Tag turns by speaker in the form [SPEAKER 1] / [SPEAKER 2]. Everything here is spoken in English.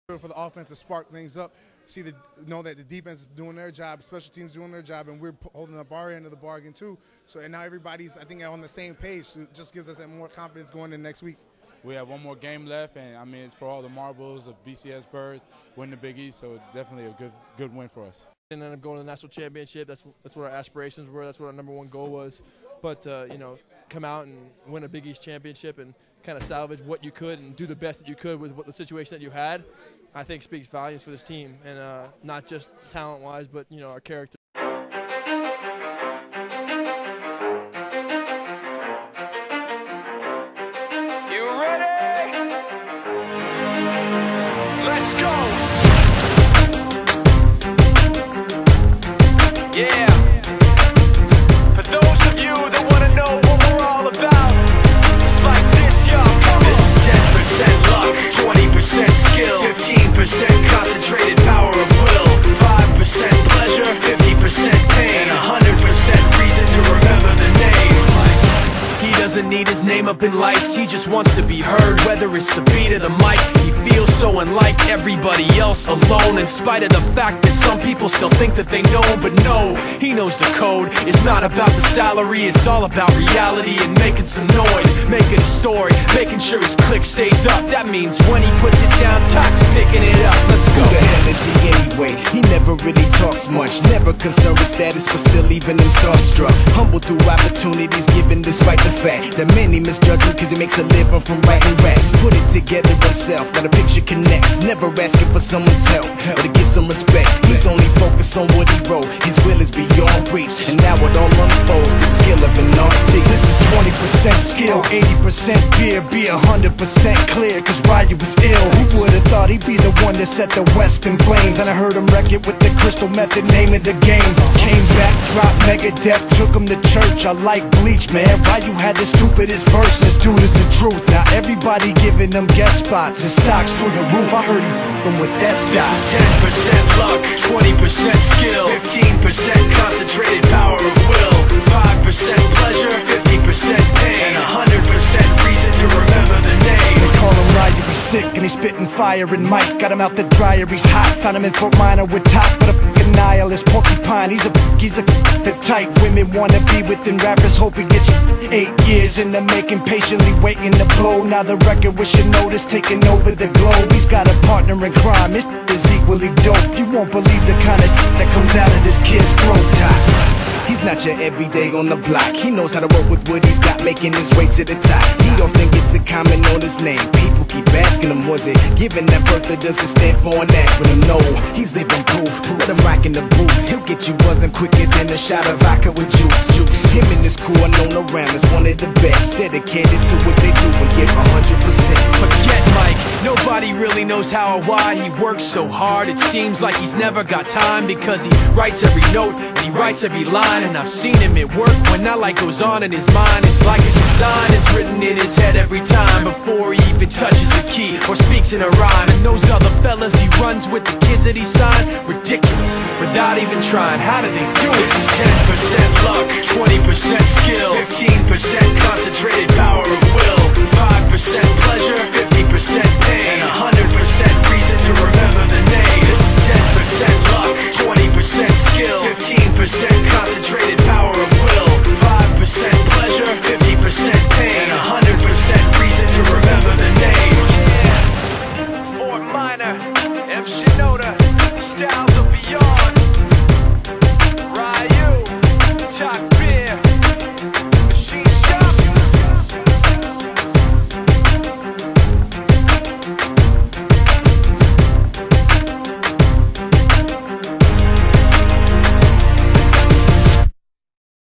[SPEAKER 1] for the offense to spark things up, know that the defense is doing their job, special teams doing their job, and we're holding up our end of the bargain too. So and now everybody's, I think, on the same page. So it just gives us that more confidence going into next week.
[SPEAKER 2] We have one more game left, and I mean it's for all the marbles, the BCS birds, win the Big East. So definitely a good win for us.
[SPEAKER 3] And then going to the national championship. That's what our aspirations were. That's what our #1 goal was. But you know, come out and win a Big East championship and kind of salvage what you could and do the best that you could with what the situation that you had, I think speaks volumes for this team, and not just talent-wise, but you know, our character.
[SPEAKER 4] You ready? Let's go. Yeah. For those of you that want to know what we're all about, it's like this, y'all. This is 10% luck, 20% skill, 15% concentrated power of will, 5% pleasure, 50% pain, and 100% reason to remember the name. He doesn't need his name up in lights, he just wants to be heard, whether it's the beat of the mic. He feels so unlike everybody else, alone, in spite of the fact that some people still think that they know. But no, he knows the code. It's not about the salary, it's all about reality and making some noise, making a story, making sure his click stays up. That means when he puts it down, Tox picking it up. Let's go.
[SPEAKER 5] Who the hell is he anyway? He never really talks much, never concerned with status, but still leaving him starstruck. Humble through opportunities, given despite the fact that many misjudge him cause he makes a living from writing raps. Put it together himself, got a picture connects, never asking for someone's help or to get some respect. He's only focused on what he wrote, his will is beyond reach, and now it all unfolds, the skill of an artist.
[SPEAKER 6] This is 20% skill, 80% fear, be 100% clear, cause Ryu was ill. Who would've thought he'd be the one that set the West in flames? And I heard him wreck it with the Crystal Method, name of the game. Came back, dropped Megadeth, took him to church. I like Bleach, man. Ryu had the stupidest verse, this dude is the truth. Now everybody giving them guest spots and stocks through the roof. I heard he f***ing with that stock.
[SPEAKER 4] This is 10% luck, 20% skill, 15% concentrated power of will, 5% pleasure, 50% pain, and 100% reason to remember the name.
[SPEAKER 6] They call him Ryu, he's sick and he's spitting fire. And Mike got him out the dryer, he's hot. Found him in Fort Minor with top, but a f***ing nihilist porcupine. He's a the type women wanna be within. Rappers hope he gets 8 years in the making, patiently waiting to blow. Now the record with your notice taking over the globe. He's got a partner in crime, his is equally dope. You won't believe the kind of that comes out of this kid's throat.
[SPEAKER 5] He's not your everyday on the block. He knows how to work with what he's got, making his way to the top. He often gets a comment on his name. People keep asking him, was it given that birth that doesn't stand for an acronym? No, he's living proof. Let him rock in the booth. He'll get you buzzing quicker than a shot of vodka with juice. Him and his crew are known around as one of the best, dedicated to what they do and give 100%.
[SPEAKER 4] Forget Mike, nobody really knows how or why he works so hard. It seems like he's never got time, because he writes every note and he writes every line. And I've seen him at work when that light goes on in his mind. It's like a design is written in his head every time, before he even touches a key or speaks in a rhyme. And those other fellas he runs with, the kids that he signed, ridiculous, without even trying. How do they do it? This is 10% luck, 20% skill, 15% concentrated power of will, 5% pleasure, 50% pain, and 100% reason to remember the name. This is 10% luck, 20% skill, 15% concentrated power of will, 5% pleasure, 50% pain, and 100% reason to remember the name. Fort Minor, F. Shinoda.